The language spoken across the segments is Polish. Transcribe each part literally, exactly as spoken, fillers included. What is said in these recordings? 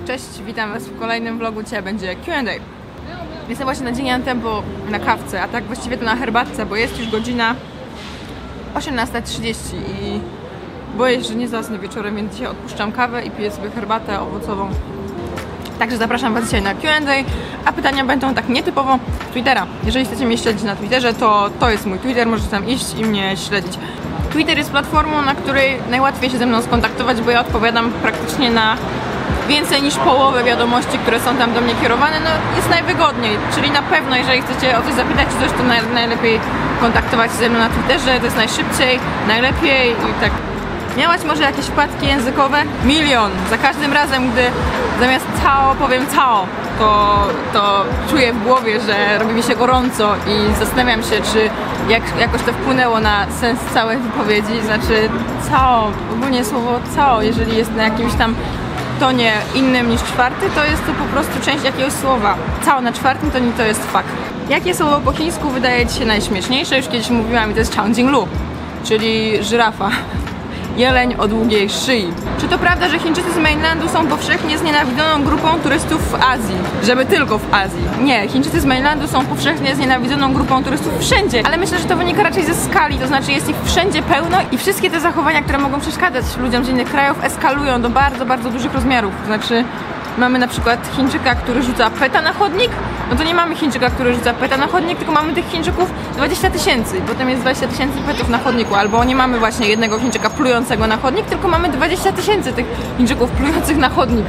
Cześć, witam was w kolejnym vlogu. Dzisiaj będzie Q and A. Jestem właśnie na dzień Antempo na kawce, a tak właściwie to na herbatce, bo jest już godzina osiemnasta trzydzieści i boję się, że nie zasnę wieczorem, więc dzisiaj odpuszczam kawę i piję sobie herbatę owocową. Także zapraszam was dzisiaj na Q and A, a pytania będą tak nietypowo Twittera. Jeżeli chcecie mnie śledzić na Twitterze, to to jest mój Twitter, możecie tam iść i mnie śledzić. Twitter jest platformą, na której najłatwiej się ze mną skontaktować, bo ja odpowiadam praktycznie na więcej niż połowę wiadomości, które są tam do mnie kierowane. No jest najwygodniej, czyli na pewno jeżeli chcecie o coś zapytać czy coś, to naj, najlepiej kontaktować się ze mną na Twitterze, to jest najszybciej, najlepiej i tak. Miałaś może jakieś wpadki językowe? Milion! Za każdym razem, gdy zamiast cao powiem cao, to, to czuję w głowie, że robi mi się gorąco i zastanawiam się, czy jak, jakoś to wpłynęło na sens całej wypowiedzi. Znaczy cao, ogólnie słowo cao, jeżeli jest na jakimś tam tonie innym niż czwarty, to jest to po prostu część jakiegoś słowa. Cao na czwartym tonie to jest fuck. Jakie słowo po chińsku wydaje ci się najśmieszniejsze? Już kiedyś mówiłam i to jest Changjinglu, czyli żyrafa. Jeleń o długiej szyi. Czy to prawda, że Chińczycy z mainlandu są powszechnie znienawidzoną grupą turystów w Azji? Żeby tylko w Azji. Nie, Chińczycy z mainlandu są powszechnie znienawidzoną grupą turystów wszędzie, ale myślę, że to wynika raczej ze skali, to znaczy jest ich wszędzie pełno i wszystkie te zachowania, które mogą przeszkadzać ludziom z innych krajów, eskalują do bardzo, bardzo dużych rozmiarów. To znaczy mamy na przykład Chińczyka, który rzuca peta na chodnik, no to nie mamy Chińczyka, który rzuca peta na chodnik, tylko mamy tych Chińczyków dwadzieścia tysięcy. Potem jest dwadzieścia tysięcy petów na chodniku, albo nie mamy właśnie jednego Chińczyka plującego na chodnik, tylko mamy dwadzieścia tysięcy tych Chińczyków plujących na chodnik.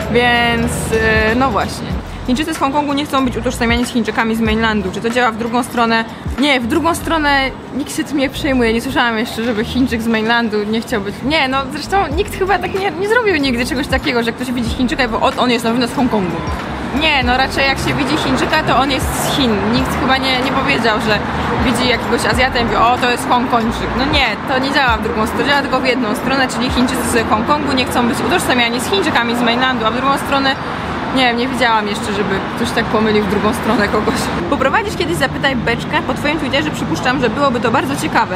Więc yy, no właśnie. Chińczycy z Hongkongu nie chcą być utożsamiani z Chińczykami z mainlandu. Czy to działa w drugą stronę? Nie, w drugą stronę nikt się tym nie przejmuje. Nie słyszałam jeszcze, żeby Chińczyk z mainlandu nie chciał być... Nie, no zresztą nikt chyba tak nie, nie zrobił nigdy czegoś takiego, że ktoś widzi Chińczyka i bo o, on jest na pewno z Hongkongu. Nie, no raczej jak się widzi Chińczyka, to on jest z Chin. Nikt chyba nie, nie powiedział, że widzi jakiegoś Azjatę i mówi, o, to jest Hongkończyk. No nie, to nie działa w drugą stronę, działa tylko w jedną stronę, czyli Chińczycy z Hongkongu nie chcą być utożsamiani z Chińczykami z mainlandu, a w drugą stronę nie wiem, nie widziałam jeszcze, żeby ktoś tak pomylił w drugą stronę kogoś. Poprowadzisz kiedyś Zapytaj Beczkę? Po twoim Twitterze przypuszczam, że byłoby to bardzo ciekawe.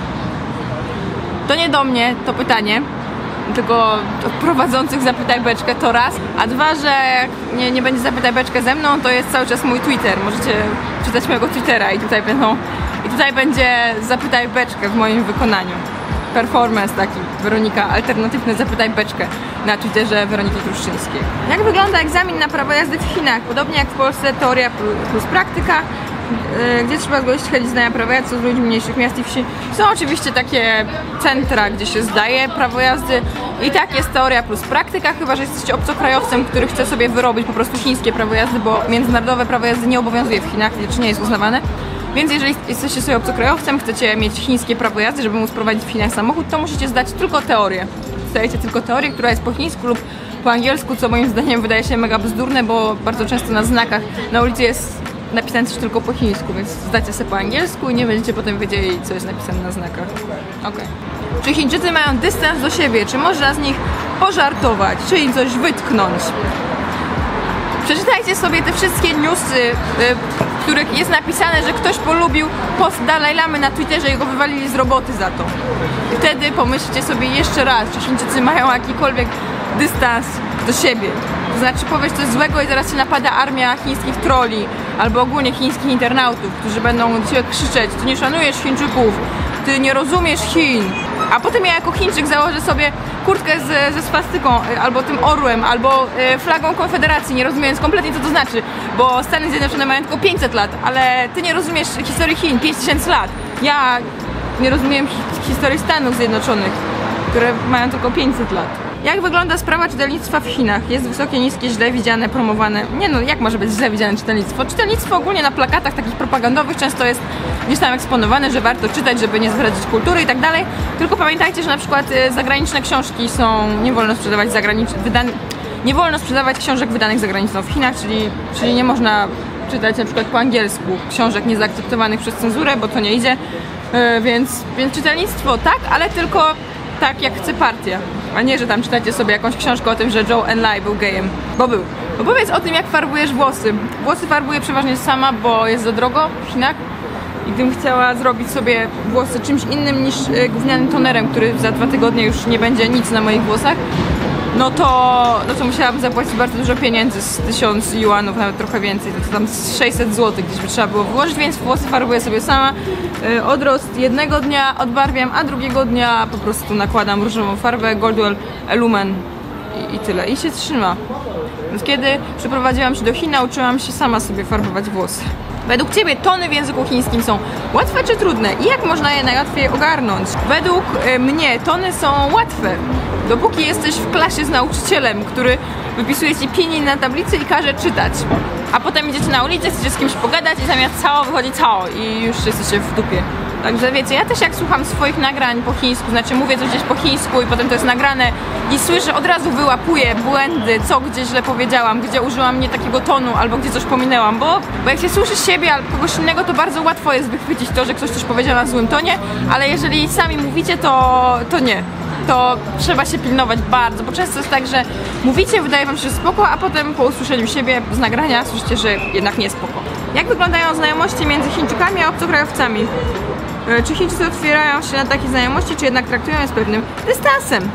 To nie do mnie to pytanie, tylko do prowadzących Zapytaj Beczkę to raz, a dwa, że nie, nie będzie Zapytaj Beczkę ze mną, to jest cały czas mój Twitter. Możecie czytać mojego Twittera i tutaj będą, i tutaj będzie Zapytaj Beczkę w moim wykonaniu. Performance taki, Weronika, alternatywne Zapytaj Beczkę na Twitterze Weroniki Kruszczyńskiej. Jak wygląda egzamin na prawo jazdy w Chinach? Podobnie jak w Polsce, teoria plus praktyka, yy, gdzie trzeba zgłosić chęć zdania prawa jazdy z ludźmi mniejszych miast i wsi. Są oczywiście takie centra, gdzie się zdaje prawo jazdy i tak jest teoria plus praktyka, chyba że jesteście obcokrajowcem, który chce sobie wyrobić po prostu chińskie prawo jazdy, bo międzynarodowe prawo jazdy nie obowiązuje w Chinach, czy nie jest uznawane. Więc jeżeli jesteście sobie obcokrajowcem, chcecie mieć chińskie prawo jazdy, żeby móc prowadzić w Chinach samochód, to musicie zdać tylko teorię. Zdajecie tylko teorię, która jest po chińsku lub po angielsku, co moim zdaniem wydaje się mega bzdurne, bo bardzo często na znakach na ulicy jest napisane coś tylko po chińsku, więc zdacie sobie po angielsku i nie będziecie potem wiedzieli, co jest napisane na znakach. Okay. Czy Chińczycy mają dystans do siebie? Czy można z nich pożartować? Czy im coś wytknąć? Przeczytajcie sobie te wszystkie newsy, w których jest napisane, że ktoś polubił post Dalaj Lamy na Twitterze i go wywalili z roboty za to. I wtedy pomyślcie sobie jeszcze raz, czy Chińczycy mają jakikolwiek dystans do siebie. To znaczy powiesz coś złego i zaraz się napada armia chińskich trolli albo ogólnie chińskich internautów, którzy będą do ciebie krzyczeć, ty nie szanujesz Chińczyków, ty nie rozumiesz Chin. A potem ja jako Chińczyk założę sobie kurtkę z, ze swastyką, albo tym orłem, albo y, flagą Konfederacji, nie rozumiejąc kompletnie co to znaczy, bo Stany Zjednoczone mają tylko pięćset lat, ale ty nie rozumiesz historii Chin, pięć tysięcy lat. Ja nie rozumiem hi historii Stanów Zjednoczonych, które mają tylko pięćset lat. Jak wygląda sprawa czytelnictwa w Chinach? Jest wysokie, niskie, źle widziane, promowane? Nie no, jak może być źle widziane czytelnictwo? Czytelnictwo ogólnie na plakatach takich propagandowych często jest gdzieś tam eksponowane, że warto czytać, żeby nie zdradzić kultury i tak dalej. Tylko pamiętajcie, że na przykład zagraniczne książki są, nie wolno sprzedawać zagranicznych, wydan... nie wolno sprzedawać książek wydanych za granicą w Chinach, czyli, czyli nie można czytać na przykład po angielsku książek niezaakceptowanych przez cenzurę, bo to nie idzie. Yy, więc, więc czytelnictwo tak, ale tylko tak jak chce partia, a nie, że tam czytacie sobie jakąś książkę o tym, że Zhou Enlai był gejem, bo był. Opowiedz o tym, jak farbujesz włosy. Włosy farbuję przeważnie sama, bo jest za drogo w Chinach i gdybym chciała zrobić sobie włosy czymś innym niż gównianym tonerem, który za dwa tygodnie już nie będzie nic na moich włosach, no to, no to musiałabym zapłacić bardzo dużo pieniędzy, z tysiąc juanów, nawet trochę więcej, to tam z sześćset złotych gdzieś by trzeba było wyłożyć, więc włosy farbuję sobie sama. Yy, odrost jednego dnia odbarwiam, a drugiego dnia po prostu nakładam różową farbę Goldwell Lumen i, i tyle. I się trzyma. Więc kiedy przeprowadziłam się do Chin, nauczyłam się sama sobie farbować włosy. Według Ciebie tony w języku chińskim są łatwe czy trudne? I jak można je najłatwiej ogarnąć? Według y, mnie tony są łatwe, dopóki jesteś w klasie z nauczycielem, który wypisuje Ci pinyin na tablicy i każe czytać. A potem idziecie na ulicę, chcecie z kimś pogadać i zamiast cało wychodzi cało i już jesteście w dupie. Także wiecie, ja też jak słucham swoich nagrań po chińsku, znaczy mówię coś gdzieś po chińsku i potem to jest nagrane i słyszę, od razu wyłapuję błędy, co gdzie źle powiedziałam, gdzie użyłam nie takiego tonu albo gdzie coś pominęłam, bo, bo jak się słyszy siebie albo kogoś innego, to bardzo łatwo jest wychwycić to, że ktoś coś powiedział na złym tonie, ale jeżeli sami mówicie, to, to nie. To trzeba się pilnować bardzo, bo często jest tak, że mówicie, wydaje wam się spoko, a potem po usłyszeniu siebie z nagrania słyszycie, że jednak nie spoko. Jak wyglądają znajomości między Chińczykami a obcokrajowcami? Czy Chińczycy otwierają się na takie znajomości, czy jednak traktują je z pewnym dystansem?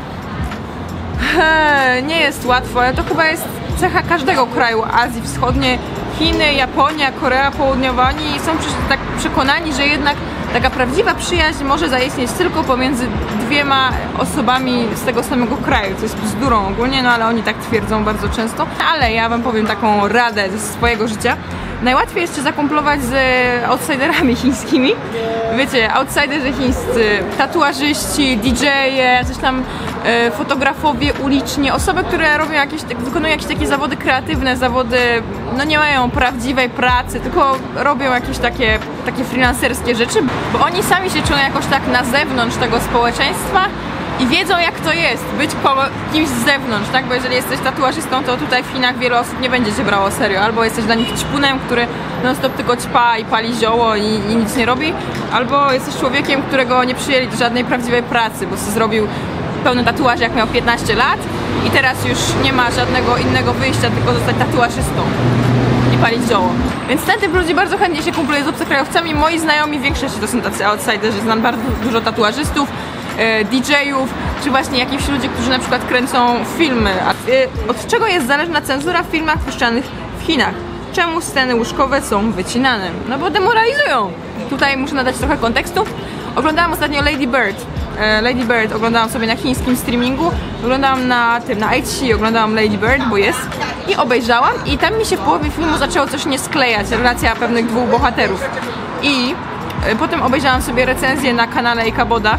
Eee, nie jest łatwo, ale to chyba jest cecha każdego kraju Azji Wschodniej. Chiny, Japonia, Korea Południowa, oni są tak przekonani, że jednak taka prawdziwa przyjaźń może zaistnieć tylko pomiędzy dwiema osobami z tego samego kraju, co jest bzdurą ogólnie, no ale oni tak twierdzą bardzo często. Ale ja wam powiem taką radę ze swojego życia. Najłatwiej jest się zakumplować z outsiderami chińskimi. Wiecie, outsiderzy chińscy, tatuażyści, didżeje, coś tam e, fotografowie uliczni, osoby, które robią jakieś, wykonują jakieś takie zawody kreatywne, zawody, no nie mają prawdziwej pracy, tylko robią jakieś takie, takie freelancerskie rzeczy, bo oni sami się czują jakoś tak na zewnątrz tego społeczeństwa i wiedzą, jak to jest być kimś z zewnątrz, tak? Bo jeżeli jesteś tatuażystą, to tutaj w Chinach wiele osób nie będzie cię brało serio. Albo jesteś dla nich ćpunem, który non stop tylko ćpa i pali zioło i, i nic nie robi, albo jesteś człowiekiem, którego nie przyjęli do żadnej prawdziwej pracy, bo sobie zrobił pełny tatuaż jak miał piętnaście lat i teraz już nie ma żadnego innego wyjścia, tylko zostać tatuażystą i palić zioło. Więc ten typ ludzi bardzo chętnie się kumpluje z obcokrajowcami. Moi znajomi w większości to są tacy outsiderzy, znam bardzo dużo tatuażystów, didżejów, czy właśnie jakichś ludzi, którzy na przykład kręcą filmy. Od czego jest zależna cenzura w filmach puszczanych w Chinach? Czemu sceny łóżkowe są wycinane? No bo demoralizują. Tutaj muszę nadać trochę kontekstu. Oglądałam ostatnio Lady Bird. Lady Bird oglądałam sobie na chińskim streamingu. Oglądałam na tym, na H C, oglądałam Lady Bird, bo jest. I obejrzałam i tam mi się w połowie filmu zaczęło coś nie sklejać. Relacja pewnych dwóch bohaterów. I potem obejrzałam sobie recenzję na kanale Ikaboda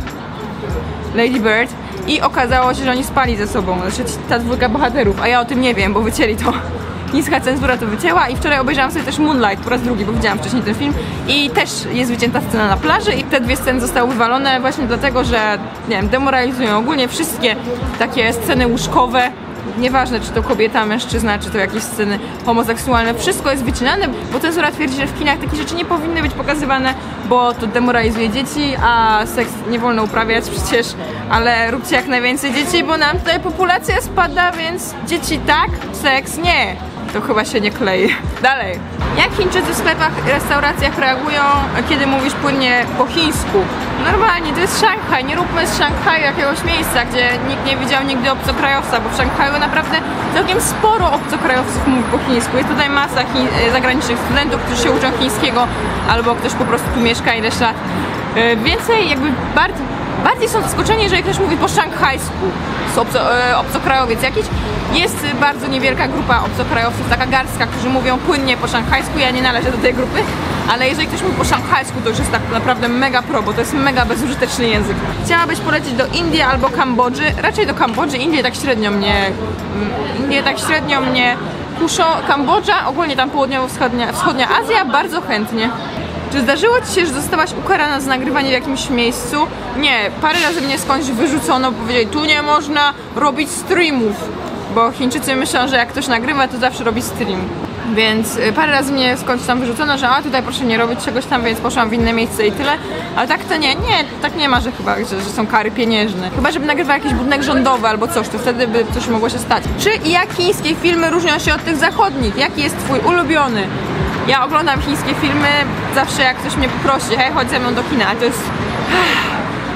Lady Bird i okazało się, że oni spali ze sobą, znaczy ta dwójka bohaterów, a ja o tym nie wiem, bo wycięli to. Chińska cenzura to wycięła i wczoraj obejrzałam sobie też Moonlight po raz drugi, bo widziałam wcześniej ten film i też jest wycięta scena na plaży i te dwie sceny zostały wywalone właśnie dlatego, że nie wiem, demoralizują ogólnie wszystkie takie sceny łóżkowe. Nieważne, czy to kobieta, mężczyzna, czy to jakieś sceny homoseksualne, wszystko jest wycinane, bo cenzura twierdzi, że w kinach takie rzeczy nie powinny być pokazywane, bo to demoralizuje dzieci, a seks nie wolno uprawiać przecież, ale róbcie jak najwięcej dzieci, bo nam tutaj populacja spada, więc dzieci tak, seks nie. To chyba się nie klei. Dalej. Jak Chińczycy w sklepach i restauracjach reagują, kiedy mówisz płynnie po chińsku? Normalnie, to jest Szanghaj, nie róbmy z Szanghaju jakiegoś miejsca, gdzie nikt nie widział nigdy obcokrajowca, bo w Szanghaju naprawdę całkiem sporo obcokrajowców mówi po chińsku. Jest tutaj masa chi zagranicznych studentów, którzy się uczą chińskiego, albo ktoś po prostu tu mieszka ileś lat. Yy, więcej jakby bardziej, bardziej są zaskoczeni, jeżeli ktoś mówi po szanghajsku, obco, e, obcokrajowiec jakiś. Jest bardzo niewielka grupa obcokrajowców, taka garstka, którzy mówią płynnie po szanghajsku, ja nie należę do tej grupy, ale jeżeli ktoś mówi po szanghajsku, to już jest tak naprawdę mega pro, bo to jest mega bezużyteczny język. Chciałabyś polecieć do Indii albo Kambodży? Raczej do Kambodży, Indie tak średnio mnie... Indie tak średnio mnie kuszą. Kambodża, ogólnie tam południowo-wschodnia wschodnia Azja, bardzo chętnie. Czy zdarzyło Ci się, że zostałaś ukarana za nagrywanie w jakimś miejscu? Nie, parę razy mnie skądś wyrzucono, powiedzieli, tu nie można robić streamów, bo Chińczycy myślą, że jak ktoś nagrywa, to zawsze robi stream. Więc parę razy mnie skądś tam wyrzucono, że a tutaj proszę nie robić czegoś tam, więc poszłam w inne miejsce i tyle. Ale tak to nie, nie, tak nie ma, że chyba, że, że są kary pieniężne. Chyba, żeby nagrywał jakiś budynek rządowy albo coś, to wtedy by coś mogło się stać. Czy i jak chińskie filmy różnią się od tych zachodnich? Jaki jest Twój ulubiony? Ja oglądam chińskie filmy zawsze jak ktoś mnie poprosi, hej, chodź ze mną do kina, to jest...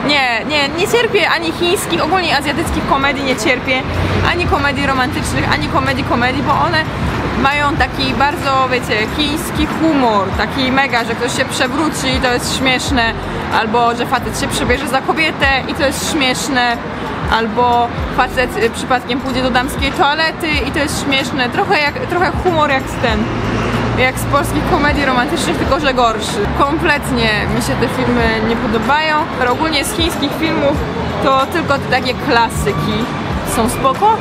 Nie, nie, nie cierpię ani chińskich, ogólnie azjatyckich komedii nie cierpię, ani komedii romantycznych, ani komedii komedii, bo one mają taki bardzo, wiecie, chiński humor, taki mega, że ktoś się przewróci i to jest śmieszne, albo że facet się przebierze za kobietę i to jest śmieszne, albo facet przypadkiem pójdzie do damskiej toalety i to jest śmieszne, trochę jak, trochę humor jak z ten, jak z polskich komedii romantycznych, tylko że gorszy. Kompletnie mi się te filmy nie podobają, ale ogólnie z chińskich filmów to tylko te takie klasyki są spoko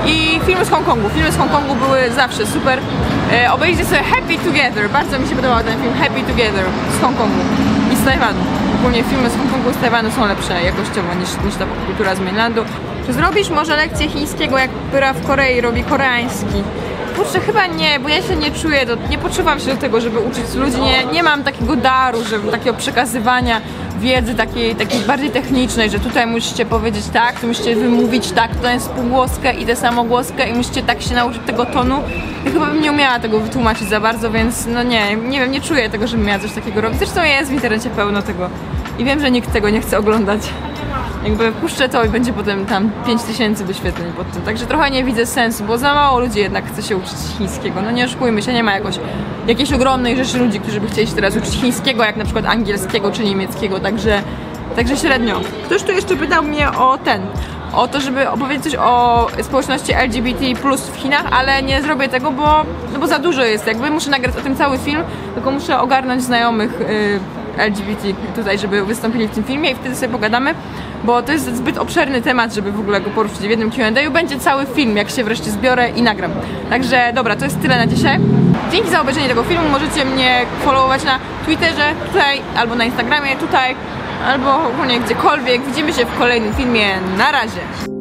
i filmy z Hongkongu. Filmy z Hongkongu były zawsze super. E, obejrzyjcie sobie Happy Together, bardzo mi się podobał ten film Happy Together z Hongkongu i z Tajwanu. Ogólnie filmy z Hongkongu i z Tajwanu są lepsze jakościowo niż, niż ta kultura z mainlandu. Czy zrobisz może lekcję chińskiego, jak Pyra w Korei robi koreański? Kurczę, chyba nie, bo ja się nie czuję, do, nie poczuwam się do tego, żeby uczyć ludzi, nie, nie mam takiego daru, żeby takiego przekazywania wiedzy takiej, takiej bardziej technicznej, że tutaj musicie powiedzieć tak, tu musicie wymówić tak, to jest półgłoskę i tę samogłoskę i musicie tak się nauczyć tego tonu. Ja chyba bym nie umiała tego wytłumaczyć za bardzo, więc no nie, nie wiem, nie czuję tego, żebym miała coś takiego robić. Zresztą jest w internecie pełno tego i wiem, że nikt tego nie chce oglądać. Jakby puszczę to i będzie potem tam pięć tysięcy wyświetleń pod tym, także trochę nie widzę sensu, bo za mało ludzi jednak chce się uczyć chińskiego, no nie oszukujmy się, nie ma jakoś, jakiejś ogromnej rzeszy ludzi, którzy by chcieli się teraz uczyć chińskiego, jak na przykład angielskiego czy niemieckiego, także, także średnio. Ktoś tu jeszcze pytał mnie o ten, o to, żeby opowiedzieć coś o społeczności L G B T plus w Chinach, ale nie zrobię tego, bo, no bo za dużo jest, jakby muszę nagrać o tym cały film, tylko muszę ogarnąć znajomych yy, L G B T tutaj, żeby wystąpili w tym filmie i wtedy sobie pogadamy, bo to jest zbyt obszerny temat, żeby w ogóle go poruszyć w jednym Q and A. Będzie cały film, jak się wreszcie zbiorę i nagram. Także dobra, to jest tyle na dzisiaj. Dzięki za obejrzenie tego filmu. Możecie mnie followować na Twitterze, tutaj, albo na Instagramie, tutaj, albo ogólnie gdziekolwiek. Widzimy się w kolejnym filmie. Na razie!